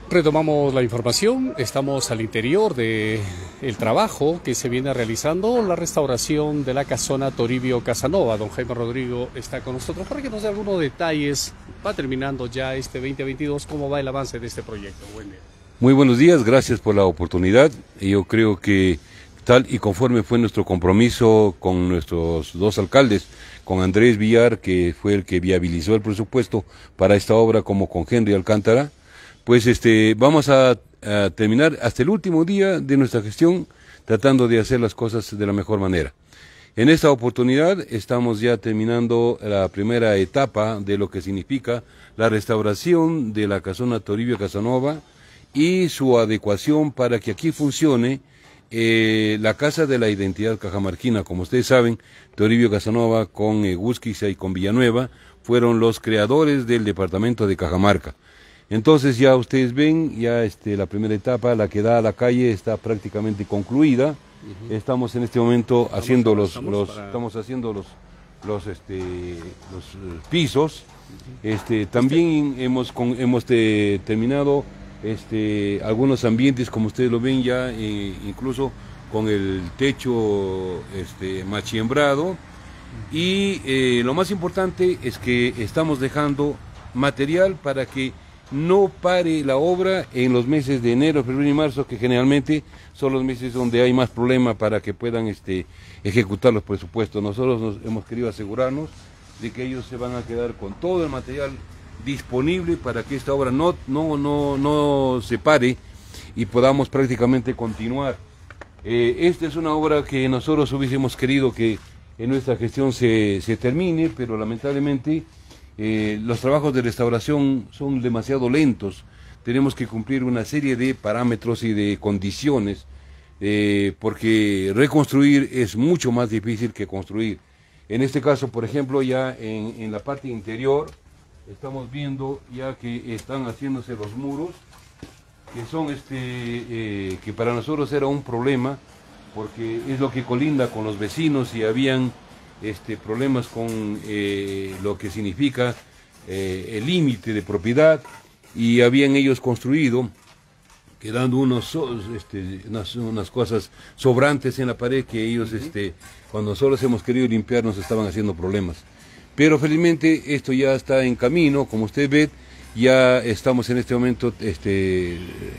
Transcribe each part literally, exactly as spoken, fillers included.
Retomamos la información, estamos al interior del trabajo que se viene realizando, la restauración de la casona Toribio Casanova. Don Jaime Rodrigo está con nosotros para que nos dé algunos detalles. Va terminando ya este veinte veintidós, ¿cómo va el avance de este proyecto? Buen día. Muy buenos días, gracias por la oportunidad. Yo creo que tal y conforme fue nuestro compromiso con nuestros dos alcaldes, con Andrés Villar, que fue el que viabilizó el presupuesto para esta obra, como con Henry Alcántara, pues este, vamos a, a terminar hasta el último día de nuestra gestión tratando de hacer las cosas de la mejor manera. En esta oportunidad estamos ya terminando la primera etapa de lo que significa la restauración de la casona Toribio Casanova y su adecuación para que aquí funcione eh, la Casa de la Identidad Cajamarquina. Como ustedes saben, Toribio Casanova con eh, Gusquiza y con Villanueva fueron los creadores del departamento de Cajamarca. Entonces ya ustedes ven, ya este, la primera etapa, la que da a la calle, está prácticamente concluida. Uh-huh. Estamos en este momento estamos, haciendo los, estamos, los para... estamos haciendo los, los, este, los uh, pisos. Uh-huh. Este, también este... hemos, con, hemos te, terminado este, algunos ambientes, como ustedes lo ven ya, eh, incluso con el techo este, machiembrado. Uh-huh. Y eh, lo más importante es que estamos dejando material para que no pare la obra en los meses de enero, febrero y marzo, que generalmente son los meses donde hay más problema para que puedan este, ejecutar los presupuestos. Nosotros nos hemos querido asegurarnos de que ellos se van a quedar con todo el material disponible para que esta obra no, no, no, no se pare y podamos prácticamente continuar. Eh, esta es una obra que nosotros hubiésemos querido que en nuestra gestión se, se termine, pero lamentablemente Eh, los trabajos de restauración son demasiado lentos. Tenemos que cumplir una serie de parámetros y de condiciones, eh, porque reconstruir es mucho más difícil que construir. En este caso, por ejemplo, ya en, en la parte interior, estamos viendo ya que están haciéndose los muros, que son este, eh, que para nosotros era un problema, porque es lo que colinda con los vecinos y habían Este, problemas con eh, lo que significa eh, el límite de propiedad, y habían ellos construido quedando unos, este, unas, unas cosas sobrantes en la pared que ellos, este, cuando nosotros hemos querido limpiar, nos estaban haciendo problemas. Pero felizmente esto ya está en camino, como usted ve, ya estamos en este momento este,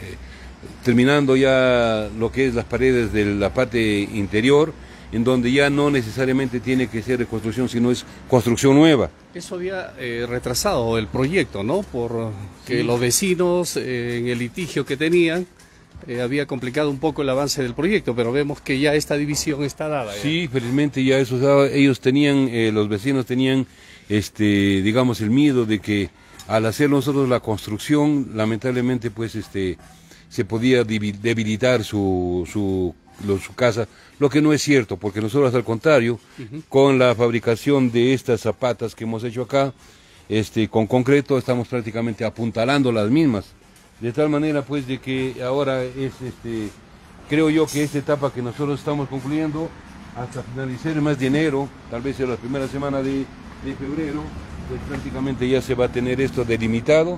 terminando ya lo que es las paredes de la parte interior, en donde ya no necesariamente tiene que ser reconstrucción, sino es construcción nueva. Eso había eh, retrasado el proyecto, ¿no? Por que sí. Los vecinos, eh, en el litigio que tenían, eh, había complicado un poco el avance del proyecto, pero vemos que ya esta división está dada. ¿Ya? Sí, felizmente ya eso, ellos tenían, eh, los vecinos tenían, este, digamos, el miedo de que al hacer nosotros la construcción, lamentablemente, pues, este, se podía debilitar su, su Lo, su casa, lo que no es cierto, porque nosotros al contrario, uh-huh. con la fabricación de estas zapatas que hemos hecho acá, este, con concreto, estamos prácticamente apuntalando las mismas, de tal manera pues de que ahora es, este, creo yo que esta etapa que nosotros estamos concluyendo, hasta finalizar el mes de enero, tal vez en la primera semana de, de febrero, pues prácticamente ya se va a tener esto delimitado,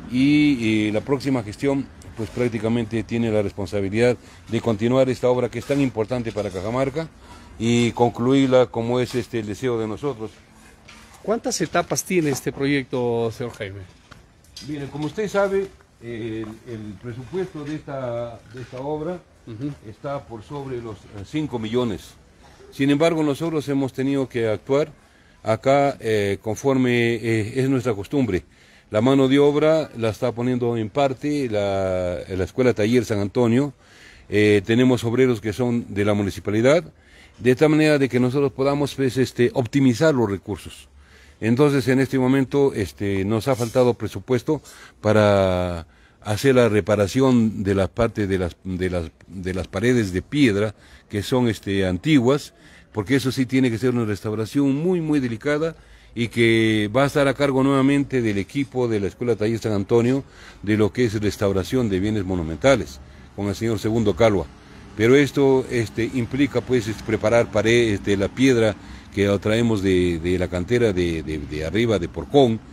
y eh, la próxima gestión pues prácticamente tiene la responsabilidad de continuar esta obra que es tan importante para Cajamarca y concluirla como es este el deseo de nosotros. ¿Cuántas etapas tiene este proyecto, señor Jaime? Bien, como usted sabe, el, el presupuesto de esta, de esta obra uh-huh. está por sobre los cinco millones. Sin embargo, nosotros hemos tenido que actuar acá eh, conforme eh, es nuestra costumbre. La mano de obra la está poniendo en parte la, la Escuela Taller San Antonio. Eh, tenemos obreros que son de la municipalidad, de tal manera de que nosotros podamos pues, este, optimizar los recursos. Entonces, en este momento este, nos ha faltado presupuesto para hacer la reparación de la parte de las, de las, de las paredes de piedra que son este, antiguas, porque eso sí tiene que ser una restauración muy, muy delicada, y que va a estar a cargo nuevamente del equipo de la Escuela Taller San Antonio de lo que es restauración de bienes monumentales, con el señor Segundo Calva. Pero esto este, implica pues preparar paredes de la piedra que traemos de, de la cantera de, de, de arriba, de Porcón,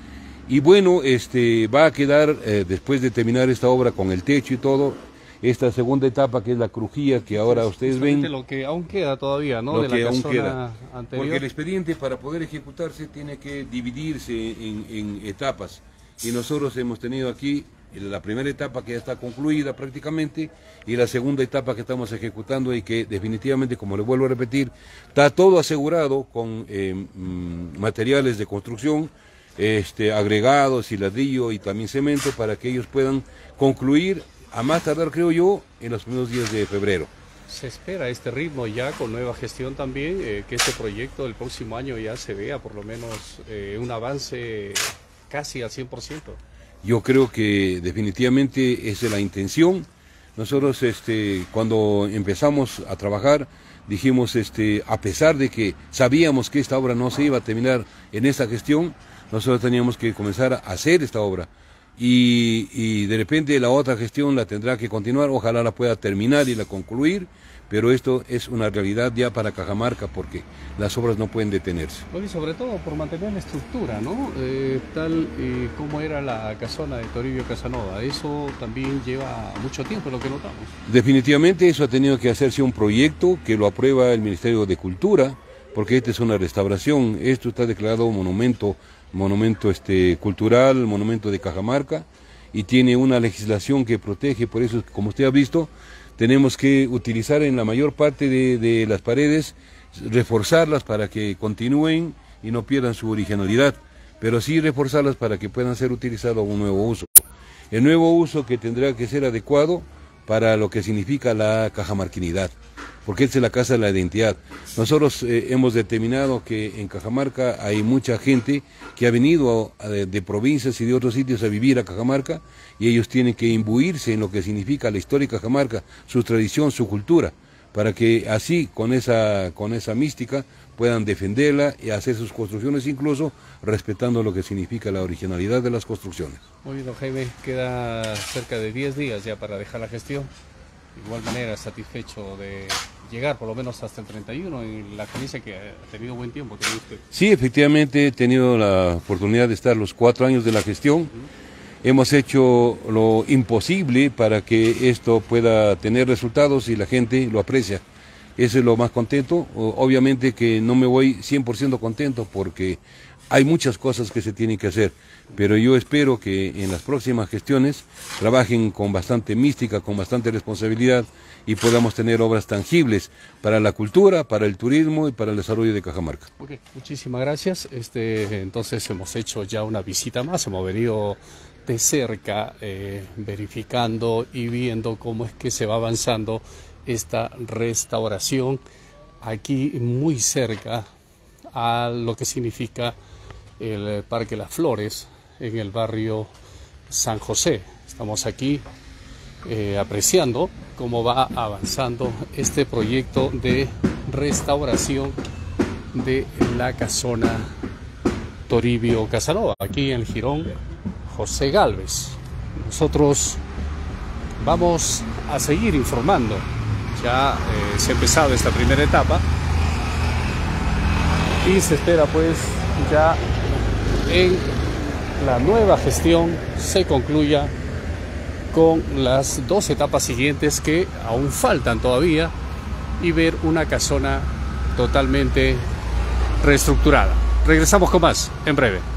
Y bueno, este, va a quedar, eh, después de terminar esta obra con el techo y todo, esta segunda etapa que es la crujía que ahora sí, ustedes ven. Lo que aún queda todavía, ¿no? Lo de que la aún casona queda. Anterior. Porque el expediente para poder ejecutarse tiene que dividirse en, en etapas. Y nosotros hemos tenido aquí la primera etapa que ya está concluida prácticamente y la segunda etapa que estamos ejecutando y que definitivamente, como le vuelvo a repetir, está todo asegurado con eh, materiales de construcción, este, agregados y ladrillo y también cemento para que ellos puedan concluir a más tardar, creo yo, en los primeros días de febrero. Se espera este ritmo ya con nueva gestión también, eh, que este proyecto del próximo año ya se vea por lo menos eh, un avance casi al cien por ciento. Yo creo que definitivamente esa es la intención. Nosotros este, cuando empezamos a trabajar dijimos, este, a pesar de que sabíamos que esta obra no se iba a terminar en esta gestión, nosotros teníamos que comenzar a hacer esta obra. Y, y de repente la otra gestión la tendrá que continuar, ojalá la pueda terminar y la concluir, pero esto es una realidad ya para Cajamarca porque las obras no pueden detenerse. Y sobre todo por mantener la estructura, ¿no? Eh, tal eh, como era la casona de Toribio Casanova, eso también lleva mucho tiempo, lo que notamos. Definitivamente eso ha tenido que hacerse un proyecto que lo aprueba el Ministerio de Cultura, porque esta es una restauración, esto está declarado monumento, monumento este, cultural, monumento de Cajamarca, y tiene una legislación que protege, por eso, como usted ha visto, tenemos que utilizar en la mayor parte de, de las paredes, reforzarlas para que continúen y no pierdan su originalidad, pero sí reforzarlas para que puedan ser utilizadas a un nuevo uso. El nuevo uso que tendrá que ser adecuado para lo que significa la cajamarquinidad, porque esta es la casa de la identidad. Nosotros eh, hemos determinado que en Cajamarca hay mucha gente que ha venido a, de, de provincias y de otros sitios a vivir a Cajamarca y ellos tienen que imbuirse en lo que significa la historia de Cajamarca, su tradición, su cultura, para que así, con esa, con esa mística, puedan defenderla y hacer sus construcciones, incluso respetando lo que significa la originalidad de las construcciones. Muy bien, don Jaime, queda cerca de diez días ya para dejar la gestión. De igual manera, satisfecho de llegar por lo menos hasta el treinta y uno en la experiencia que ha tenido buen tiempo. Usted. Sí, efectivamente he tenido la oportunidad de estar los cuatro años de la gestión. Uh-huh. Hemos hecho lo imposible para que esto pueda tener resultados y la gente lo aprecia. Eso es lo más contento. Obviamente que no me voy cien por ciento contento porque hay muchas cosas que se tienen que hacer, pero yo espero que en las próximas gestiones trabajen con bastante mística, con bastante responsabilidad y podamos tener obras tangibles para la cultura, para el turismo y para el desarrollo de Cajamarca. Okay, muchísimas gracias. Este, entonces hemos hecho ya una visita más, hemos venido de cerca eh, verificando y viendo cómo es que se va avanzando esta restauración aquí muy cerca a lo que significa el Parque Las Flores en el barrio San José. Estamos aquí eh, apreciando cómo va avanzando este proyecto de restauración de la casona Toribio Casanova, aquí en el Jirón José Gálvez. Nosotros vamos a seguir informando. Ya eh, se ha empezado esta primera etapa y se espera pues ya en la nueva gestión se concluya con las dos etapas siguientes que aún faltan todavía y ver una casona totalmente reestructurada. Regresamos con más en breve.